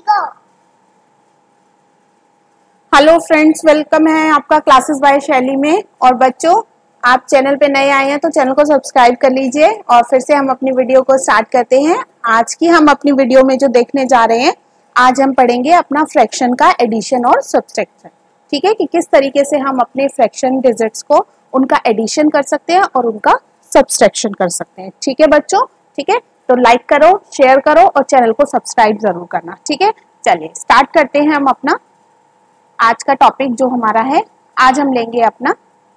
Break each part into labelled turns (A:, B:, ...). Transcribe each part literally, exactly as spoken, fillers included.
A: Hello friends, welcome है आपका classes bye शैली में। और बच्चों, आप चैनल पे नए आए हैं तो चैनल को सब्सक्राइब कर लीजिए और फिर से हम अपनी वीडियो को स्टार्ट करते हैं। आज की हम अपनी वीडियो में जो देखने जा रहे हैं, आज हम पढ़ेंगे अपना फ्रैक्शन का एडिशन और सब्सट्रैक्शन। ठीक है, कि किस तरीके से हम अपने फ्रैक्शन डिजिट्स को उनका एडिशन कर सकते हैं और उनका सब्सट्रैक्शन कर सकते हैं। ठीक है बच्चों, ठीक है, तो लाइक करो, शेयर करो और चैनल को सब्सक्राइब जरूर करना। ठीक है, चलिए स्टार्ट करते हैं हम अपना आज का टॉपिक जो हमारा है। आज हम लेंगे अपना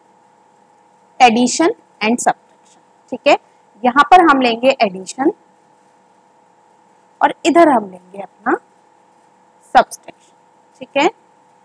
A: एडिशन एंड सब्ट्रैक्शन। ठीक है, यहां पर हम लेंगे एडिशन और इधर हम लेंगे अपना सब्ट्रैक्शन। ठीक है,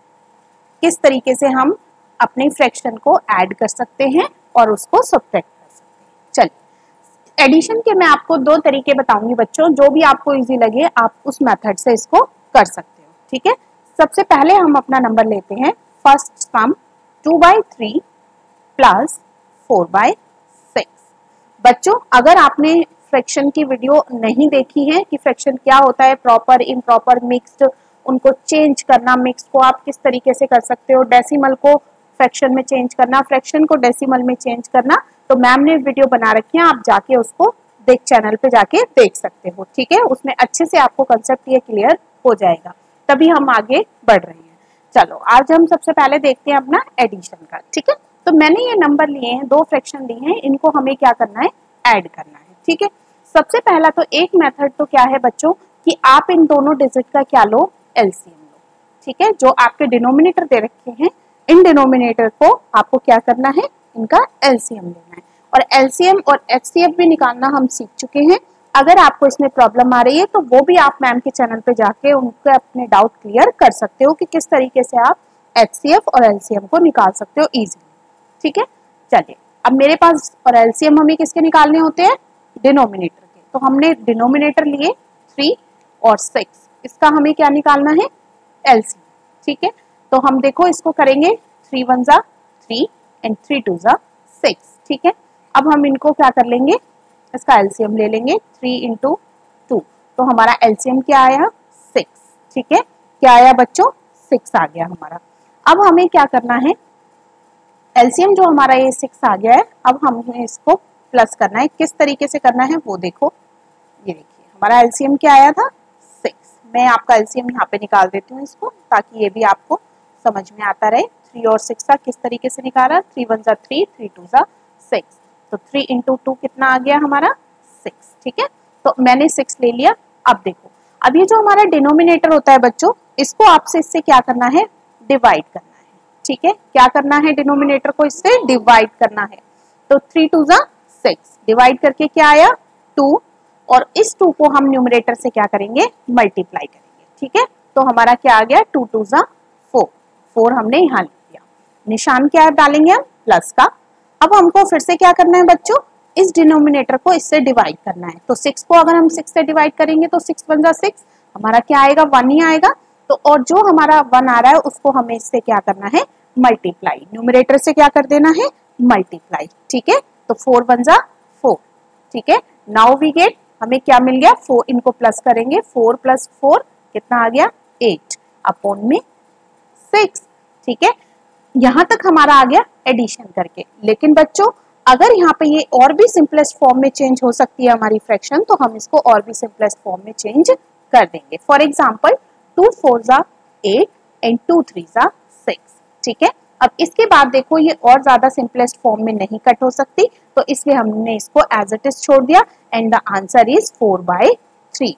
A: किस तरीके से हम अपने फ्रैक्शन को ऐड कर सकते हैं और उसको सब्ट्रैक्ट कर सकते हैं। चलिए, एडिशन के मैं आपको दो तरीके बताऊंगी बच्चों, जो भी आपको इजी लगे आप उस मेथड से इसको कर सकते हो। ठीक है, सबसे पहले हम अपना नंबर लेते हैं। First sum two by three plus four by six. बच्चों, अगर आपने फ्रैक्शन की वीडियो नहीं देखी है कि फ्रैक्शन क्या होता है, प्रॉपर, इम्प्रॉपर, मिक्स्ड, उनको चेंज करना, मिक्स को आप किस तरीके से कर सकते हो, डेसिमल को फ्रैक्शन में चेंज करना, फ्रैक्शन को डेसिमल में चेंज करना, तो मैम ने वीडियो बना रखी है, आप जाके उसको देख चैनल पे जाके देख सकते हो। ठीक है, उसमें अच्छे से आपको कंसेप्ट ये क्लियर हो जाएगा, तभी हम आगे बढ़ रहे हैं। चलो, आज हम सबसे पहले देखते हैं अपना एडिशन का। ठीक है, तो मैंने ये नंबर लिए हैं, दो फ्रैक्शन लिए हैं, इनको हमें क्या करना है, ऐड करना है। ठीक है, सबसे पहला तो एक मेथड तो क्या है बच्चों कि आप इन दोनों डिजिट का क्या लो, एलसीएम लो। ठीक है, जो आपके डिनोमिनेटर दे रखे हैं, इन डिनोमिनेटर को आपको क्या करना है, इनका एलसीएम लेना है। और एलसीएम और एचसीएफ भी निकालना हम सीख चुके हैं। अगर आपको इसमें प्रॉब्लम आ रही है तो वो भी आप मैम के चैनल पे जाके उनके अपने डाउट क्लियर कर सकते हो कि किस तरीके से आप एचसीएफ और एलसीएम को निकाल सकते हो इजीली। ठीक है, चलिए, अब मेरे पास और एलसीएम हमें किसके निकालने होते हैं, डिनोमिनेटर के। तो हमने डिनोमिनेटर लिए थ्री और सिक्स, इसका हमें क्या निकालना है, एलसीएम। ठीक है, तो हम देखो इसको करेंगे, थ्री वन जा थ्री एंड थ्री टू जा सिक्स। ठीक है, अब हम इनको क्या कर लेंगे, इसका एलसीएम ले लेंगे, थ्री इंटू टू, तो हमारा एलसीएम क्या आया, सिक्स। ठीक है, क्या आया बच्चों, सिक्स आ गया हमारा। अब हमें क्या करना है, एलसीएम जो हमारा ये सिक्स आ गया है, अब हमें इसको प्लस करना है। किस तरीके से करना है वो देखो, ये देखिए हमारा एलसीएम क्या आया था, सिक्स। मैं आपका एलसीएम यहाँ पे निकाल देती हूँ इसको, ताकि ये भी आपको समझ में आता रहे। थ्री और सिक्स का किस तरीके से निकाला, थ्री वन जा थ्री, थ्री टू जा सिक्स, तो थ्री इंटू टू कितना आ गया हमारा, सिक्स। ठीक है, तो मैंने सिक्स ले लिया। अब देखो, अब ये जो हमारा डिनोमिनेटर होता है बच्चों, इसको आपसे इससे क्या करना है, डिवाइड करना है। ठीक है, क्या करना है, डिनोमिनेटर को इससे डिवाइड करना है। तो थ्री टू जा सिक्स, डिवाइड करके क्या आया, टू, और इस टू को हम न्यूमरेटर से क्या करेंगे, मल्टीप्लाई करेंगे। ठीक है, तो हमारा क्या आ गया, टू टू जा फोर, फोर हमने यहाँ लिख दिया। निशान क्या डालेंगे हम, प्लस का। अब हमको फिर से क्या करना है बच्चों, इस डिनोमिनेटर को इससे डिवाइड करना है। तो सिक्स को अगर हम सिक्स से डिवाइड करेंगे तो सिक्स वन जा सिक्स, हमारा क्या आएगा, वन ही आएगा। तो और जो हमारा वन आ रहा है उसको हमें इससे क्या करना है, मल्टीप्लाई, न्यूमरेटर से क्या कर देना है, मल्टीप्लाई। ठीक है, तो फोर वन जा फोर। ठीक है, नाउ वी गेट, हमें क्या मिल गया, फोर, इनको प्लस करेंगे, फोर प्लस फोर कितना आ गया, एट अपॉन में सिक्स। ठीक है, यहां तक हमारा आ गया एडिशन करके। लेकिन बच्चों, अगर यहाँ पे ये और भी सिंपलेस्ट फॉर्म में चेंज हो सकती है हमारी फ्रैक्शन, तो हम इसको और भी सिंपलेस्ट फॉर्म में चेंज कर देंगे। फॉर एग्जाम्पल, टू फोर जा एट एंड टू थ्री जा सिक्स। ठीक है, अब इसके बाद देखो ये और ज्यादा सिंपलेस्ट फॉर्म में नहीं कट हो सकती, तो इसलिए हमने इसको एज इट इज छोड़ दिया and the answer is four by three.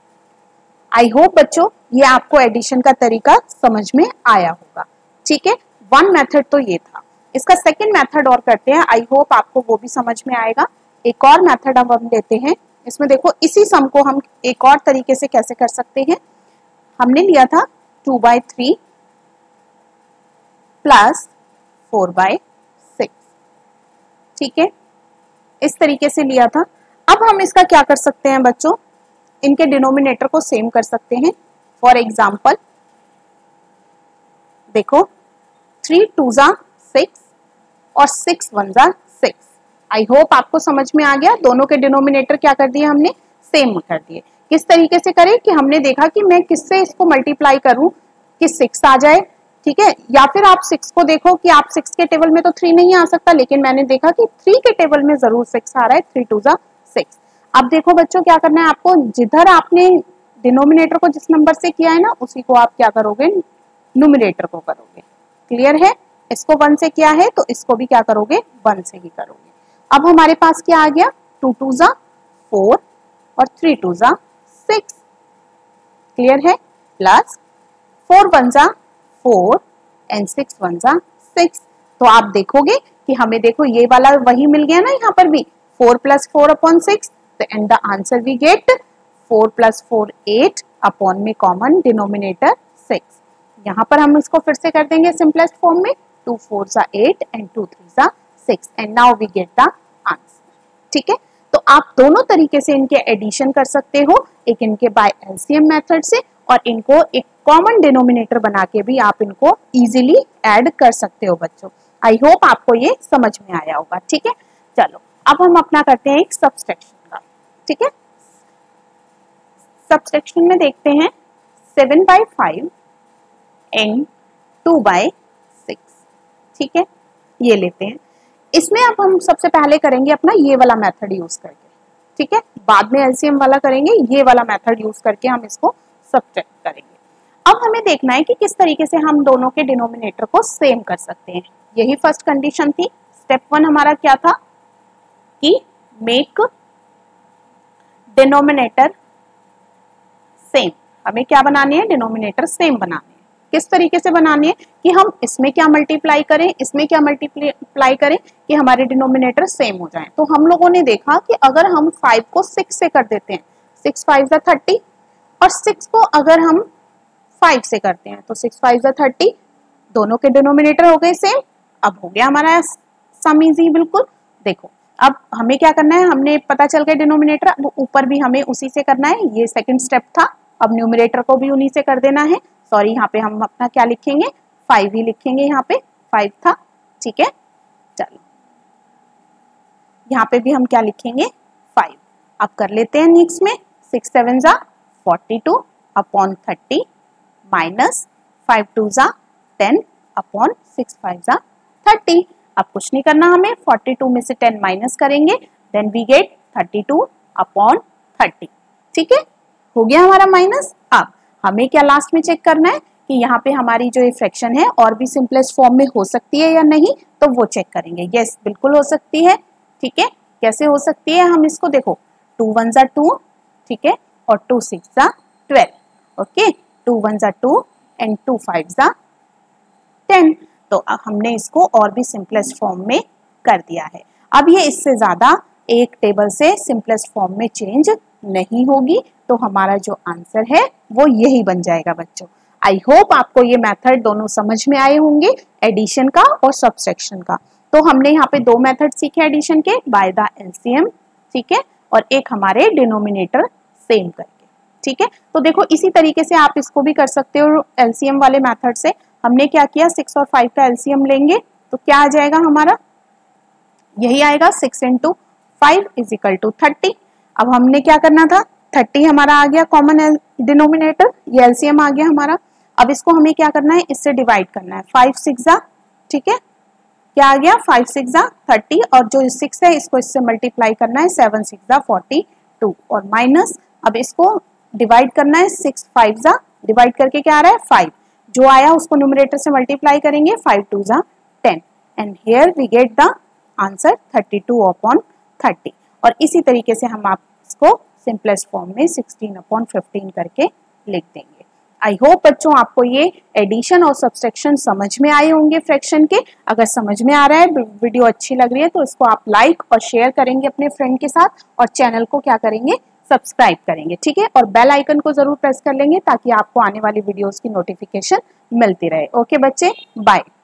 A: I hope बच्चों ये आपको एडिशन का तरीका समझ में आया होगा। ठीक है, वन मेथड तो ये था, इसका सेकंड मेथड और करते हैं, आई होप आपको वो भी समझ में आएगा। एक और मेथड अब हम लेते हैं, इसमें देखो इसी सम को हम एक और तरीके से कैसे कर सकते हैं। हमने लिया था two by three plus four by six. ठीक है, इस तरीके से लिया था। अब हम इसका क्या कर सकते हैं बच्चों, इनके डिनोमिनेटर को सेम कर सकते हैं। फॉर एग्जाम्पल देखो, थ्री टू जा सिक्स और सिक्स वन जा सिक्स। आई होप आपको समझ में आ गया, दोनों के डिनोमिनेटर क्या कर दिए हमने, सेम कर दिए। किस तरीके से करें कि हमने देखा कि मैं किससे इसको मल्टीप्लाई करूं कि सिक्स आ जाए, ठीक है, या फिर आप सिक्स को देखो कि आप सिक्स के टेबल में तो थ्री नहीं आ सकता, लेकिन मैंने देखा कि थ्री के टेबल में जरूर सिक्स आ रहा है, थ्री टू जा सिक्स। अब देखो बच्चों क्या करना है आपको, जिधर आपने डिनोमिनेटर को जिस नंबर से किया है ना उसी को आप क्या करोगे, न्यूमरेटर को करोगे। क्लियर है, इसको वन से किया है तो इसको भी क्या करोगे, वन से ही करोगे। अब हमारे पास क्या आ गया, टू टू जा फोर और थ्री टू जा सिक्स। क्लियर है, प्लस फोर वन जा फोर एंड सिक्स वन जा सिक्स। तो आप देखोगे कि हमें देखो ये वाला वही मिल गया ना, यहाँ पर भी four plus four upon six, and the answer we get four plus four eight upon में कॉमन डिनोमिनेटर सिक्स। यहाँ पर हम इसको फिर से कर देंगे सिंपलेस्ट फॉर्म में, टू फोर जा एट एंड टू थ्री जा six and now we get the answer. ठीक है, तो आप दोनों तरीके से इनके एडिशन कर सकते हो, एक इनके बाय एलसीएम मेथड से और इनको एक कॉमन डिनोमिनेटर बना के भी आप इनको इजीली ऐड कर सकते हो बच्चों। आई होप आपको ये समझ में आया होगा। ठीक है, चलो अब हम अपना करते हैं एक सब्सट्रैक्शन का। ठीक है, सब्सट्रैक्शन में देखते हैं seven by five and two by six. ठीक है, ये लेते हैं। इसमें अब हम सबसे पहले करेंगे अपना ये वाला मेथड यूज करके। ठीक है, बाद में एलसीएम वाला करेंगे, ये वाला मेथड यूज करके हम इसको सब्ट्रैक्ट करेंगे। अब हमें देखना है कि किस तरीके से हम दोनों के डिनोमिनेटर को सेम कर सकते हैं। यही फर्स्ट कंडीशन थी। स्टेप वन हमारा क्या था कि मेक डिनोमिनेटर सेम। हमें क्या बनानी है, डिनोमिनेटर सेम बनानी है। किस तरीके से बनानी है कि हम इसमें क्या मल्टीप्लाई करें, इसमें क्या मल्टीप्लाई करें कि हमारे डिनोमिनेटर सेम हो जाएं। तो हम लोगों ने देखा कि अगर हम फाइव को सिक्स से कर देते हैं, सिक्स फाइव जा थर्टी, और सिक्स को अगर हम फाइव से करते हैं तो सिक्स फाइव जा थर्टी, दोनों के डिनोमिनेटर हो गए सेम। अब हो गया हमारा सम इजी बिल्कुल। देखो अब हमें क्या करना है, हमने पता चल गया डिनोमिनेटर, अब ऊपर भी हमें उसी से करना है। ये सेकंड स्टेप था, अब न्यूमरेटर को भी उन्हीं से कर देना है। सॉरी, यहाँ पे हम अपना क्या लिखेंगे, फाइव ही लिखेंगे, यहाँ पे फाइव था। ठीक है, चलो यहाँ पे भी हम क्या लिखेंगे, फाइव। अब कर लेते हैं नेक्स्ट में, सिक्स सेवन जा forty two upon thirty minus five two जा टेन अपॉन सिक्स फाइव जा थर्टी। अब कुछ नहीं करना हमें, फोर्टी टू में से टेन माइनस करेंगे, then we get thirty two upon thirty. ठीक है, हो गया हमारा माइनस। अब हमें क्या लास्ट में चेक करना है कि यहाँ पे हमारी जो फ्रैक्शन है और भी सिंपलेस्ट फॉर्म में हो सकती है या नहीं, तो वो चेक करेंगे। यस, बिल्कुल हो सकती है। ठीक है, कैसे हो सकती है, हम इसको देखो, टू वन जा टू, ठीक है, और टू सिक्स जा ट्वेल्व। ओके, टू वन जा टू एंड टू फाइव जा टेन। तो हमने इसको और भी सिंपलेस्ट फॉर्म में कर दिया है। अब ये इससे ज्यादा एक टेबल से सिंपलेस्ट फॉर्म में चेंज नहीं होगी, तो हमारा जो आंसर है वो यही बन जाएगा बच्चों। आई होप आपको ये मेथड दोनों समझ में आए होंगे, एडिशन का और सब्सट्रैक्शन का। तो हमने यहाँ पे दो मेथड सीखे एडिशन के, बाय द एलसीएम, ठीक है, और एक हमारे डिनोमिनेटर सेम करके। ठीक है, तो देखो इसी तरीके से आप इसको भी कर सकते हो एलसीएम वाले मेथड से। हमने क्या किया, सिक्स और फाइव का एलसीएम लेंगे तो क्या आ जाएगा हमारा, यही आएगा, six into five is equal to thirty. अब हमने क्या करना था, थर्टी हमारा आ गया कॉमन डिनोमिनेटर, ये एलसीएम आ गया हमारा। अब इसको हमें क्या करना है, इससे डिवाइड करना है, फाइव सिक्स जा, ठीक है, क्या आ गया, फाइव सिक्स जा थर्टी, और जो सिक्स है इसको इससे मल्टीप्लाई करना है, सेवन सिक्स जा फोर्टी टू, और माइनस अब इसको डिवाइड करना है, सिक्स फाइव जा, डिवाइड करके क्या आ रहा है, फाइव, जो आया उसको न्यूमरेटर से मल्टीप्लाई करेंगे, फाइव टू जा ten, and here we get the answer thirty two upon thirty. और इसी तरीके से हम आप इसको सिंपलेस्ट फॉर्म में सिक्सटीन अपॉन फिफ्टीन करके लिख देंगे। आई होप बच्चों आपको ये एडिशन और सब्सट्रैक्शन समझ में आए होंगे फ्रैक्शन के। अगर समझ में आ रहा है, वीडियो अच्छी लग रही है, तो इसको आप लाइक और शेयर करेंगे अपने फ्रेंड के साथ, और चैनल को क्या करेंगे, सब्सक्राइब करेंगे। ठीक है, और बेल आइकन को जरूर प्रेस कर लेंगे ताकि आपको आने वाली वीडियोस की नोटिफिकेशन मिलती रहे। ओके बच्चे, बाय।